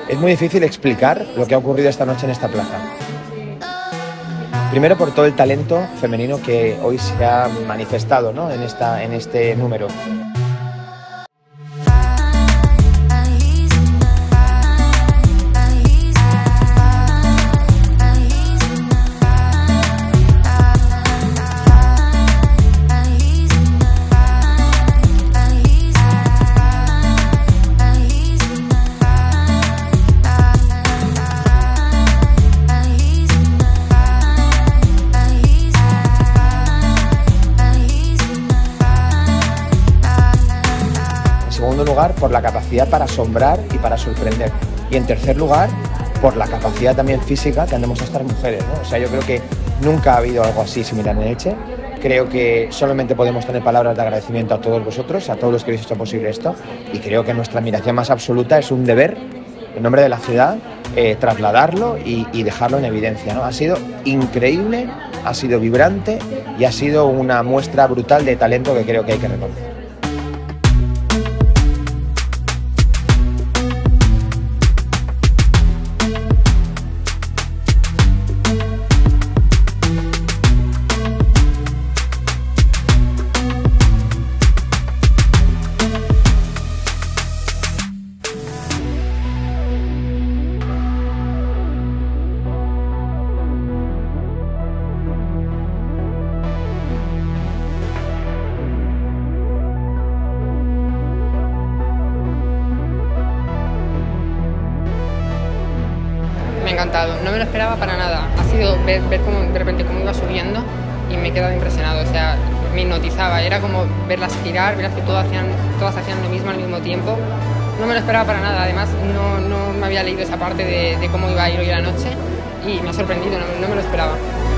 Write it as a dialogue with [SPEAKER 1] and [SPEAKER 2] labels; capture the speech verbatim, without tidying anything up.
[SPEAKER 1] Es muy difícil explicar lo que ha ocurrido esta noche en esta plaza. Primero por todo el talento femenino que hoy se ha manifestado, ¿no?, en, esta, en este número. En segundo lugar, por la capacidad para asombrar y para sorprender. Y en tercer lugar, por la capacidad también física que han demostrado estas mujeres, ¿no? O sea, yo creo que nunca ha habido algo así similar en Elche. Creo que solamente podemos tener palabras de agradecimiento a todos vosotros, a todos los que habéis hecho posible esto. Y creo que nuestra admiración más absoluta es un deber, en nombre de la ciudad, eh, trasladarlo y, y dejarlo en evidencia, ¿no? Ha sido increíble, ha sido vibrante y ha sido una muestra brutal de talento que creo que hay que reconocer.
[SPEAKER 2] Me ha encantado, no me lo esperaba para nada. Ha sido ver, ver cómo de repente cómo iba subiendo y me he quedado impresionado. O sea, me hipnotizaba, era como verlas girar, verlas que todas hacían, todas hacían lo mismo al mismo tiempo. No me lo esperaba para nada, además no, no me había leído esa parte de, de cómo iba a ir hoy la noche y me ha sorprendido, no, no me lo esperaba.